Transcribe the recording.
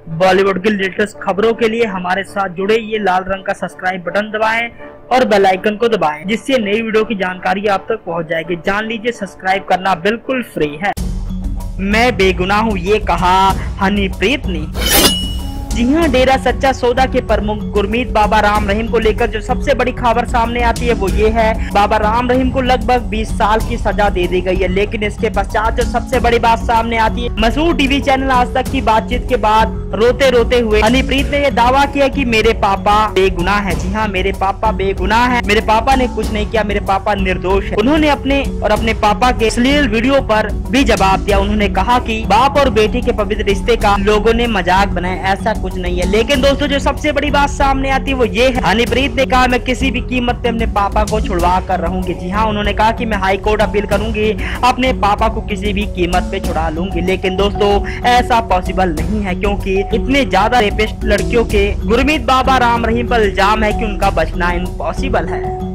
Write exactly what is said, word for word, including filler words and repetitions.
बॉलीवुड की लेटेस्ट खबरों के लिए हमारे साथ जुड़े ये लाल रंग का सब्सक्राइब बटन दबाएं और बेल आइकन को दबाएं, जिससे नई वीडियो की जानकारी आप तक पहुंच जाएगी। जान लीजिए, सब्सक्राइब करना बिल्कुल फ्री है। मैं बेगुनाह हूँ, ये कहा हनीप्रीत ने। जी हाँ, डेरा सच्चा सौदा के प्रमुख गुरमीत बाबा राम रहीम को लेकर जो सबसे बड़ी खबर सामने आती है वो ये है, बाबा राम रहीम को लगभग बीस साल की सजा दे दी गई है। लेकिन इसके पश्चात जो सबसे बड़ी बात सामने आती है, मशहूर टीवी चैनल आज तक की बातचीत के बाद रोते रोते हुए हनीप्रीत ने यह दावा किया कि मेरे पापा बेगुनाह है। जी हाँ, मेरे पापा बेगुनाह है, मेरे पापा ने कुछ नहीं किया, मेरे पापा निर्दोष है। उन्होंने अपने और अपने पापा के अश्लील वीडियो पर भी जवाब दिया। उन्होंने कहा कि बाप और बेटी के पवित्र रिश्ते का लोगों ने मजाक बनाया, ऐसा कुछ नहीं है। लेकिन दोस्तों, जो सबसे बड़ी बात सामने आती है वो ये है, हनीप्रीत ने कहा मैं किसी भी कीमत पे अपने पापा को छुड़वा कर रहूंगी। जी हाँ, उन्होंने कहा कि मैं हाई कोर्ट अपील करूंगी, अपने पापा को किसी भी कीमत पे छुड़ा लूंगी। लेकिन दोस्तों, ऐसा पॉसिबल नहीं है, क्योंकि इतने ज्यादा रेपिस्ट लड़कियों के गुरमीत बाबा राम रहीम पर इल्जाम है कि उनका बचना इम्पॉसिबल है।